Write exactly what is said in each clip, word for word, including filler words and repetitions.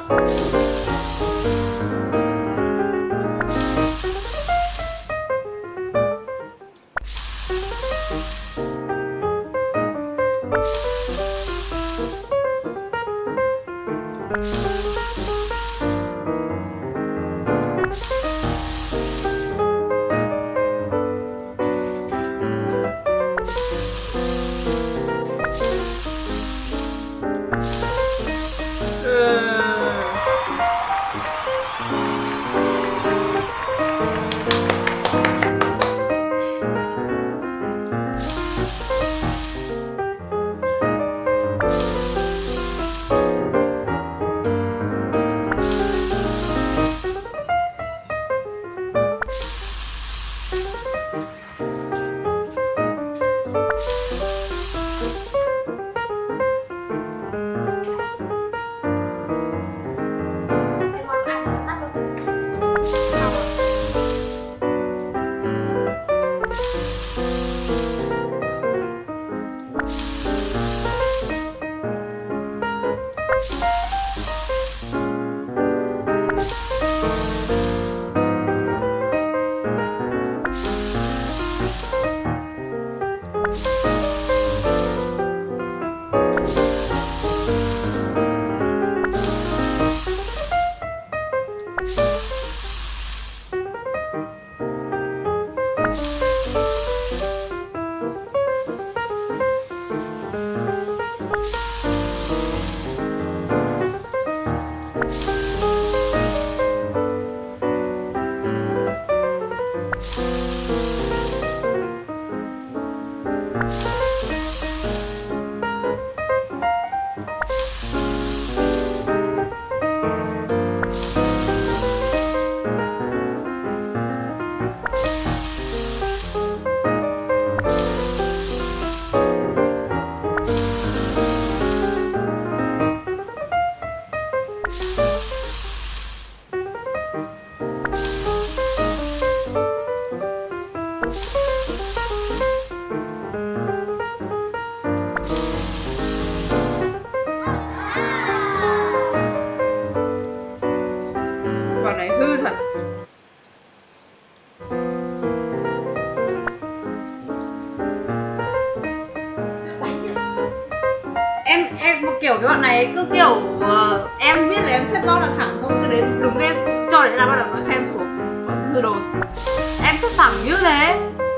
kiểu cái bạn này cứ kiểu uh, em biết là em xếp to là thẳng không, cứ đến đúng em cho đến là bắt đầu nó cho em xuống hư đồ. Em xếp thẳng như thế.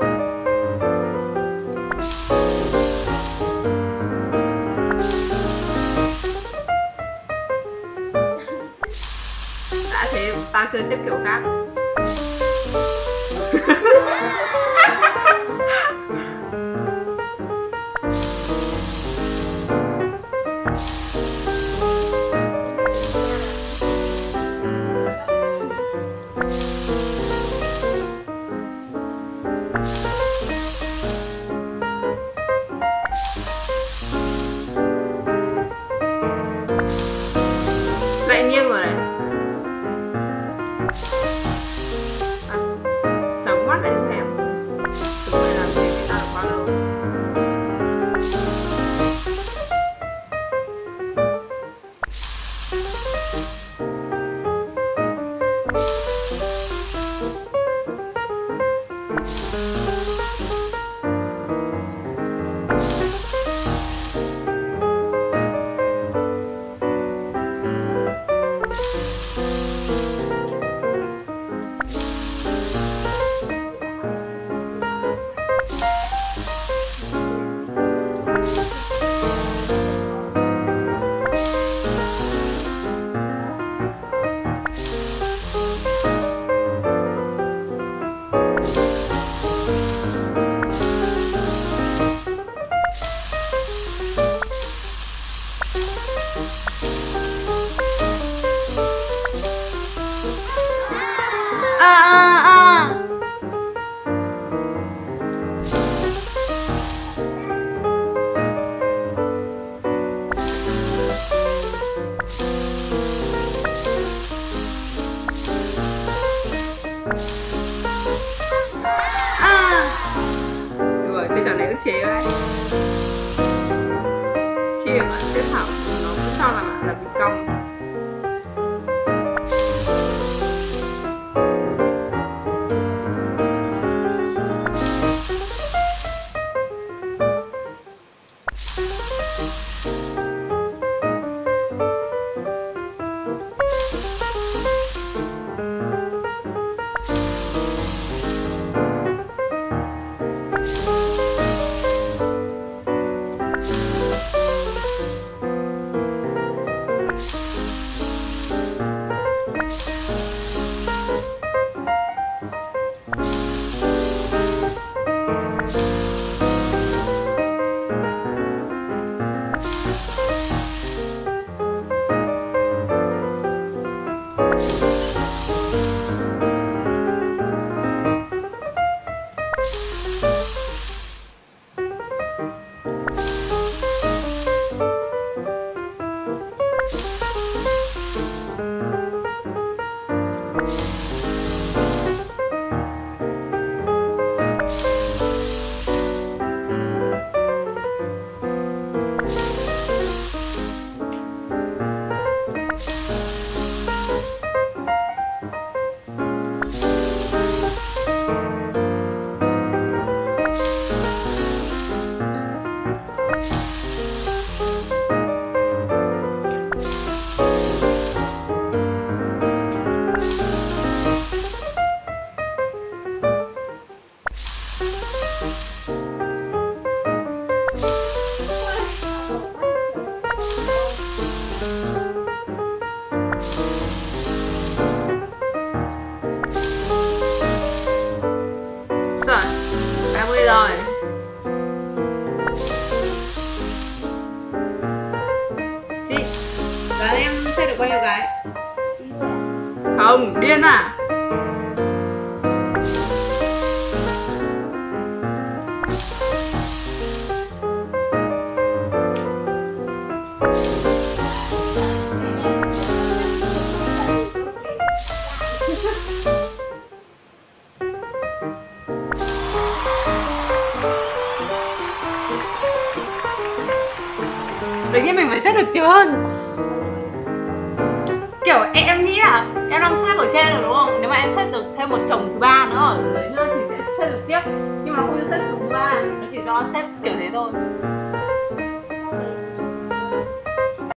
Đã thế tao chơi xếp kiểu khác. Lại nghiêng rồi này. À, chẳng mắt lại xem chúng mày làm gì với tao được bao lâu. À à à. À. Đùa chơi trò này ức chế đấy. Khi mà bạn xếp thẳng nó cũng cho là bạn là bị cong. Không, điên à? Đương nhiên mình phải xếp được trên. Kiểu em, em nghĩ là em đang xếp ở trên rồi đúng không? Nếu mà em xếp được thêm một chồng thứ ba nữa ở dưới nữa thì sẽ xếp được tiếp. Nhưng mà không xếp chồng thứ ba, nó chỉ do xếp kiểu thế thôi.